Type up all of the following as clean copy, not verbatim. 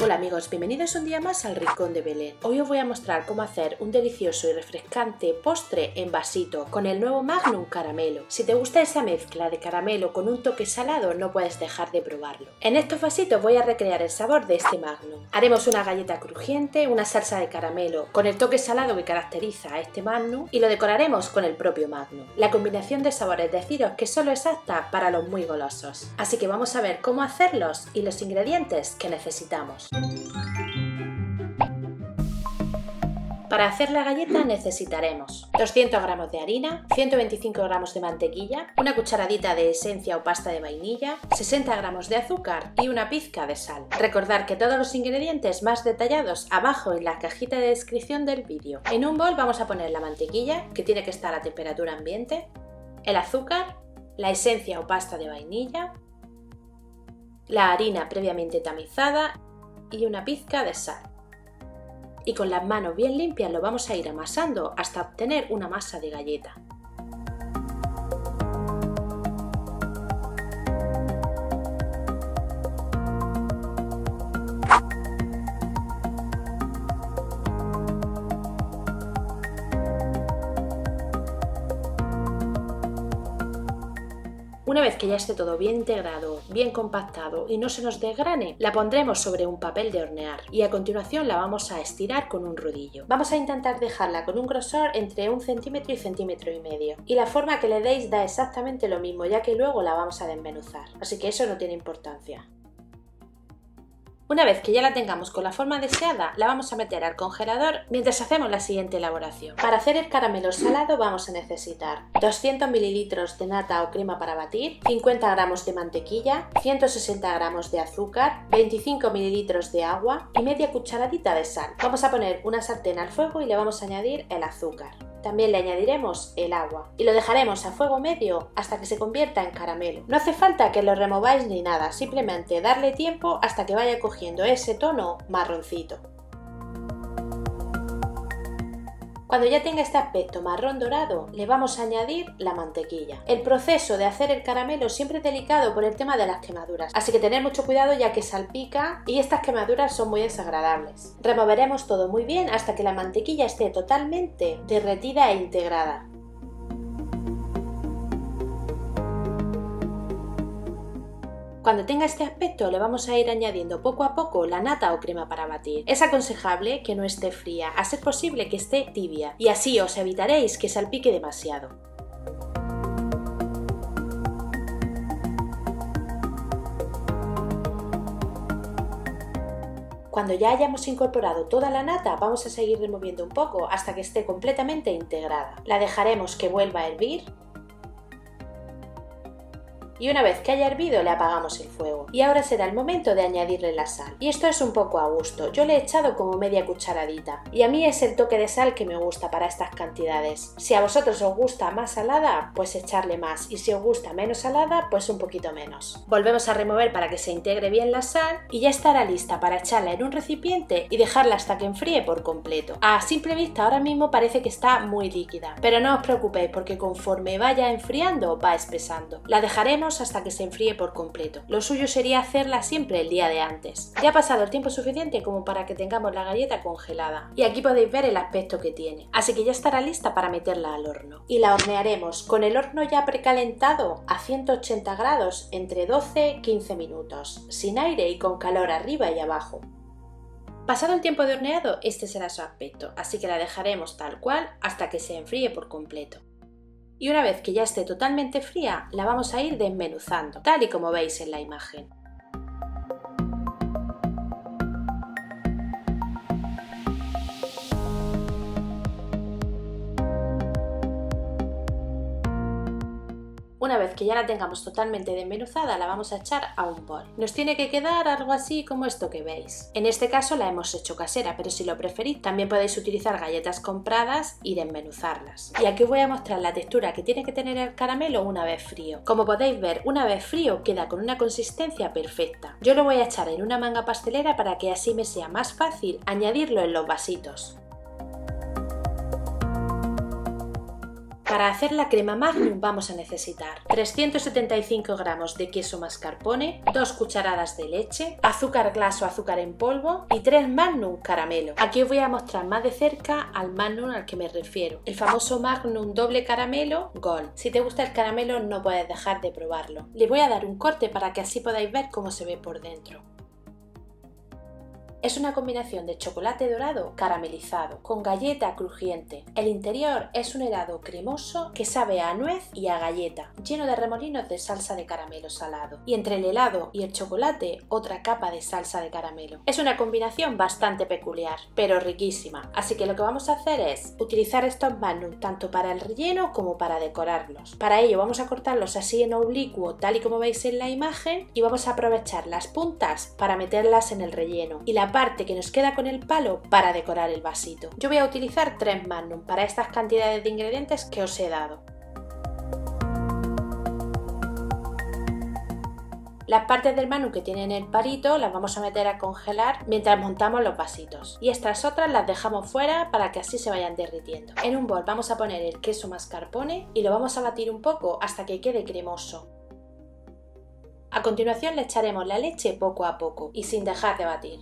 Hola amigos, bienvenidos un día más al Rincón de Belén. Hoy os voy a mostrar cómo hacer un delicioso y refrescante postre en vasito con el nuevo Magnum Caramelo. Si te gusta esa mezcla de caramelo con un toque salado, no puedes dejar de probarlo. En estos vasitos voy a recrear el sabor de este Magnum. Haremos una galleta crujiente, una salsa de caramelo con el toque salado que caracteriza a este Magnum y lo decoraremos con el propio Magnum. La combinación de sabores deciros que solo es apta para los muy golosos. Así que vamos a ver cómo hacerlos y los ingredientes que necesitamos. Para hacer la galleta necesitaremos 200 gramos de harina, 125 gramos de mantequilla, una cucharadita de esencia o pasta de vainilla, 60 gramos de azúcar y una pizca de sal. Recordad que todos los ingredientes más detallados abajo en la cajita de descripción del vídeo. En un bol vamos a poner la mantequilla, que tiene que estar a temperatura ambiente, el azúcar, la esencia o pasta de vainilla, la harina previamente tamizada y una pizca de sal. Y con las manos bien limpias lo vamos a ir amasando hasta obtener una masa de galleta. Una vez que ya esté todo bien integrado, bien compactado y no se nos desgrane, la pondremos sobre un papel de hornear y a continuación la vamos a estirar con un rodillo. Vamos a intentar dejarla con un grosor entre 1 centímetro y centímetro y medio. Y la forma que le deis da exactamente lo mismo, ya que luego la vamos a desmenuzar. Así que eso no tiene importancia. Una vez que ya la tengamos con la forma deseada, la vamos a meter al congelador mientras hacemos la siguiente elaboración. Para hacer el caramelo salado vamos a necesitar 200 ml de nata o crema para batir, 50 gramos de mantequilla, 160 gramos de azúcar, 25 ml de agua y media cucharadita de sal. Vamos a poner una sartén al fuego y le vamos a añadir el azúcar. También le añadiremos el agua y lo dejaremos a fuego medio hasta que se convierta en caramelo. No hace falta que lo remováis ni nada, simplemente darle tiempo hasta que vaya cogiendo ese tono marroncito. Cuando ya tenga este aspecto marrón dorado, le vamos a añadir la mantequilla. El proceso de hacer el caramelo siempre es delicado por el tema de las quemaduras, así que tener mucho cuidado ya que salpica y estas quemaduras son muy desagradables. Removeremos todo muy bien hasta que la mantequilla esté totalmente derretida e integrada. Cuando tenga este aspecto le vamos a ir añadiendo poco a poco la nata o crema para batir. Es aconsejable que no esté fría, a ser posible que esté tibia y así os evitaréis que salpique demasiado. Cuando ya hayamos incorporado toda la nata vamos a seguir removiendo un poco hasta que esté completamente integrada. La dejaremos que vuelva a hervir. Y una vez que haya hervido le apagamos el fuego. Y ahora será el momento de añadirle la sal. Y esto es un poco a gusto, yo le he echado como media cucharadita. Y a mí es el toque de sal que me gusta para estas cantidades. Si a vosotros os gusta más salada, pues echarle más. Y si os gusta menos salada, pues un poquito menos. Volvemos a remover para que se integre bien la sal y ya estará lista para echarla en un recipiente y dejarla hasta que enfríe por completo. A simple vista ahora mismo parece que está muy líquida, pero no os preocupéis porque conforme vaya enfriando va espesando. La dejaremos hasta que se enfríe por completo. Lo suyo sería hacerla siempre el día de antes. Ya ha pasado el tiempo suficiente como para que tengamos la galleta congelada y aquí podéis ver el aspecto que tiene, así que ya estará lista para meterla al horno. Y la hornearemos con el horno ya precalentado a 180 grados entre 12-15 minutos, sin aire y con calor arriba y abajo. Pasado el tiempo de horneado, este será su aspecto, así que la dejaremos tal cual hasta que se enfríe por completo. Y una vez que ya esté totalmente fría, la vamos a ir desmenuzando, tal y como veis en la imagen. Una vez que ya la tengamos totalmente desmenuzada, la vamos a echar a un bol. Nos tiene que quedar algo así como esto que veis. En este caso la hemos hecho casera, pero si lo preferís también podéis utilizar galletas compradas y desmenuzarlas. Y aquí os voy a mostrar la textura que tiene que tener el caramelo una vez frío. Como podéis ver, una vez frío queda con una consistencia perfecta. Yo lo voy a echar en una manga pastelera para que así me sea más fácil añadirlo en los vasitos. Para hacer la crema Magnum vamos a necesitar 375 gramos de queso mascarpone, 2 cucharadas de leche, azúcar glass o azúcar en polvo y 3 Magnum caramelo. Aquí os voy a mostrar más de cerca al Magnum al que me refiero, el famoso Magnum doble caramelo Gold. Si te gusta el caramelo no puedes dejar de probarlo. Le voy a dar un corte para que así podáis ver cómo se ve por dentro. Es una combinación de chocolate dorado caramelizado con galleta crujiente. El interior es un helado cremoso que sabe a nuez y a galleta, lleno de remolinos de salsa de caramelo salado. Y entre el helado y el chocolate, otra capa de salsa de caramelo. Es una combinación bastante peculiar, pero riquísima. Así que lo que vamos a hacer es utilizar estos Magnum tanto para el relleno como para decorarlos. Para ello vamos a cortarlos así en oblicuo, tal y como veis en la imagen, y vamos a aprovechar las puntas para meterlas en el relleno y la parte que nos queda con el palo para decorar el vasito. Yo voy a utilizar 3 Magnum para estas cantidades de ingredientes que os he dado. Las partes del Magnum que tienen el palito las vamos a meter a congelar mientras montamos los vasitos y estas otras las dejamos fuera para que así se vayan derritiendo. En un bol vamos a poner el queso mascarpone y lo vamos a batir un poco hasta que quede cremoso. A continuación le echaremos la leche poco a poco y sin dejar de batir.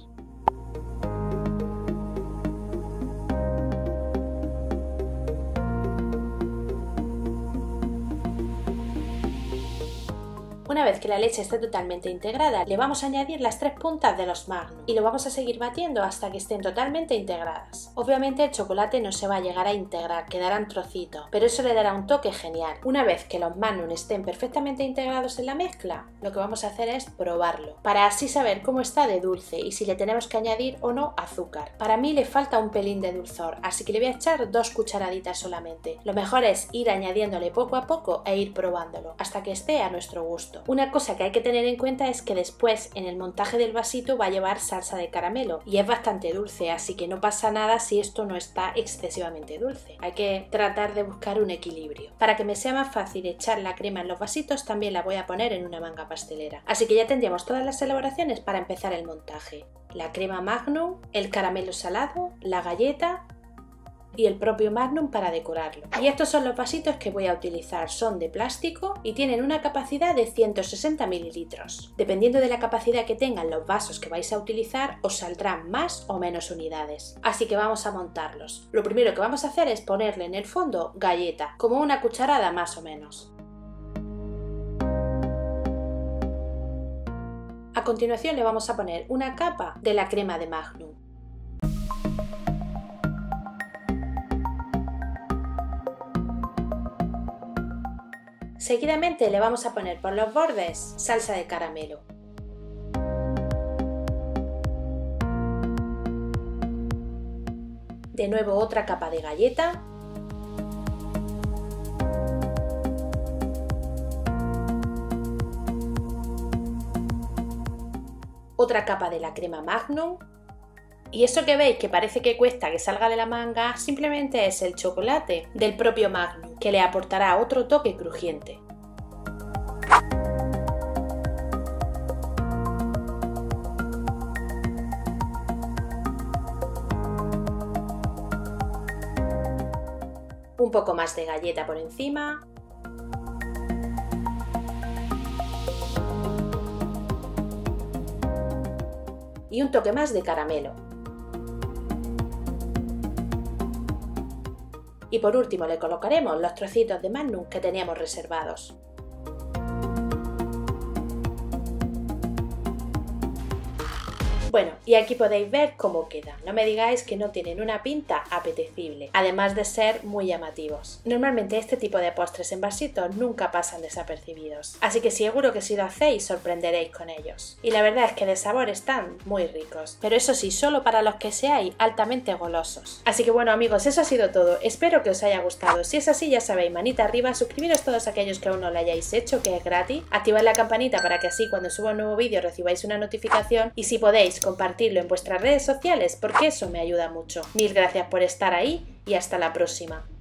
Una vez que la leche esté totalmente integrada, le vamos a añadir las 3 puntas de los Magnum y lo vamos a seguir batiendo hasta que estén totalmente integradas. Obviamente el chocolate no se va a llegar a integrar, quedarán trocitos, pero eso le dará un toque genial. Una vez que los Magnum estén perfectamente integrados en la mezcla, lo que vamos a hacer es probarlo, para así saber cómo está de dulce y si le tenemos que añadir o no azúcar. Para mí le falta un pelín de dulzor, así que le voy a echar 2 cucharaditas solamente. Lo mejor es ir añadiéndole poco a poco e ir probándolo, hasta que esté a nuestro gusto. Una cosa que hay que tener en cuenta es que después en el montaje del vasito va a llevar salsa de caramelo y es bastante dulce, así que no pasa nada si esto no está excesivamente dulce. Hay que tratar de buscar un equilibrio. Para que me sea más fácil echar la crema en los vasitos también la voy a poner en una manga pastelera. Así que ya tendríamos todas las elaboraciones para empezar el montaje. La crema Magnum, el caramelo salado, la galleta y el propio Magnum para decorarlo. Y estos son los vasitos que voy a utilizar, son de plástico y tienen una capacidad de 160 mililitros. Dependiendo de la capacidad que tengan los vasos que vais a utilizar, os saldrán más o menos unidades. Así que vamos a montarlos. Lo primero que vamos a hacer es ponerle en el fondo galleta, como una cucharada más o menos. A continuación le vamos a poner una capa de la crema de Magnum. Seguidamente le vamos a poner por los bordes salsa de caramelo. De nuevo otra capa de galleta. Otra capa de la crema Magnum. Y eso que veis que parece que cuesta que salga de la manga, simplemente es el chocolate del propio Magnum, que le aportará otro toque crujiente. Un poco más de galleta por encima. Y un toque más de caramelo. Y por último le colocaremos los trocitos de Magnum que teníamos reservados. Bueno, y aquí podéis ver cómo quedan. No me digáis que no tienen una pinta apetecible, además de ser muy llamativos. Normalmente este tipo de postres en vasitos nunca pasan desapercibidos, así que seguro que si lo hacéis sorprenderéis con ellos. Y la verdad es que de sabor están muy ricos, pero eso sí, solo para los que seáis altamente golosos. Así que bueno amigos, eso ha sido todo. Espero que os haya gustado. Si es así, ya sabéis, manita arriba, suscribiros todos aquellos que aún no lo hayáis hecho, que es gratis, activad la campanita para que así cuando suba un nuevo vídeo recibáis una notificación y si podéis compartirlo en vuestras redes sociales porque eso me ayuda mucho. Mil gracias por estar ahí y hasta la próxima.